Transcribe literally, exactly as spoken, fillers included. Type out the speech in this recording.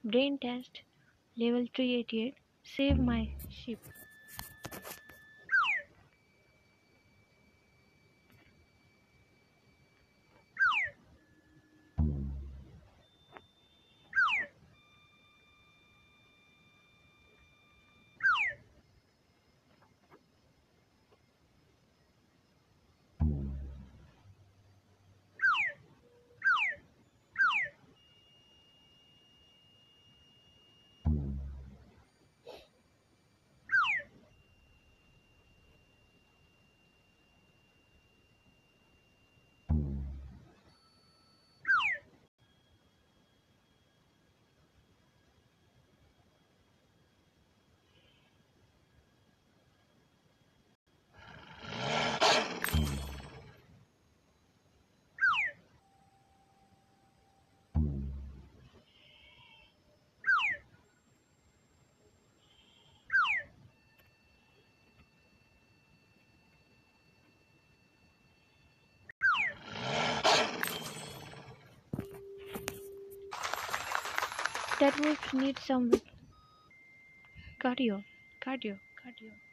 Brain test level three eighty-eight. Save my ship. That wolf needs some cardio, cardio, cardio.